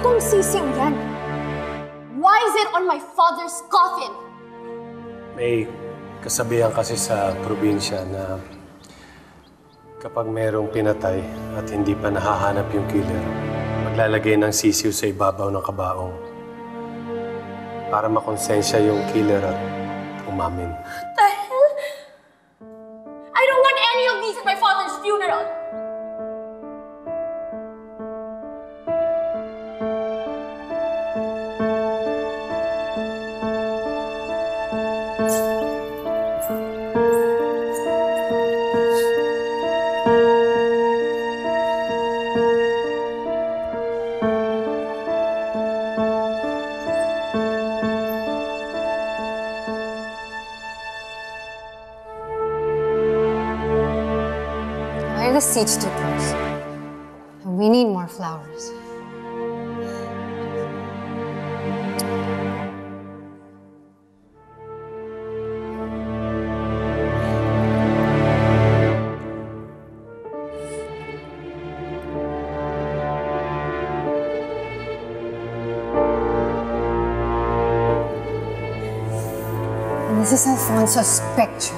kong sisiw yan? Why is it on my father's coffin? May kasabihan kasi sa probinsya na kapag mayroong pinatay at hindi pa nahahanap yung killer, maglalagay ng sisiw sa ibabaw ng kabaong para makonsensya yung killer at umamin. The hell? I don't want any of these at my father's funeral! Why are the seats too close? We need more flowers. And this is Alfonso's picture.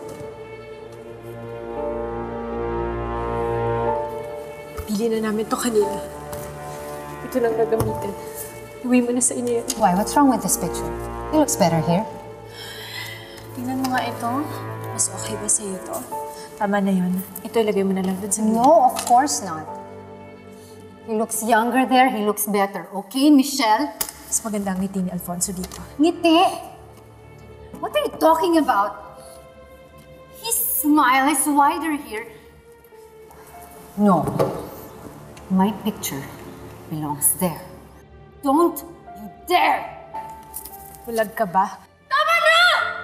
Pili na namin to kanina. Ito lang gagamitin. Iwi mo na sa inyo yan. Why? What's wrong with this picture? He looks better here. Tingnan mo nga ito. Mas okay ba sa'yo to? Tama na yun. Ito ilagay mo na lang dun sa gilid. No, of course not. He looks younger there. He looks better. Okay, Michelle? Mas maganda ang ngiti ni Alfonso dito. Ngiti? What are you talking about? His smile is wider here. No. My picture belongs there. Don't you dare! Bulag ka ba? Tama na!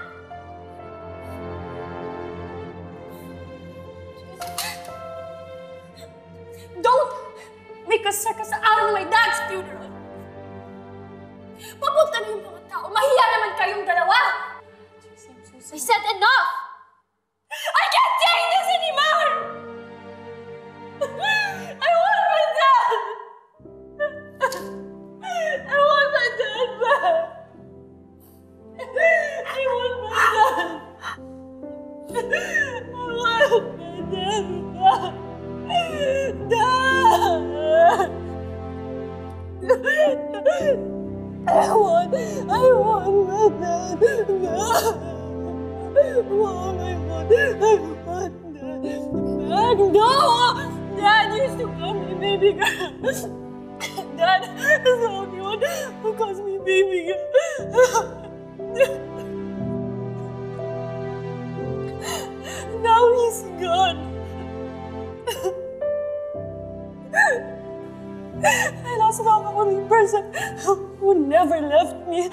Don't make a circus out of my dad's funeral! Papunta na yung mga tao. Mahiya naman kayong dalawa! I said enough! I can't take this anymore! I want my dad! I want my dad back! I want my dad! I want my dad back! Dad! I want my dad back! Mom, I want Dad back! No! Dad used to call me baby girl. Dad is the only one who calls me baby girl. Now he's gone. I lost the only person who never left me.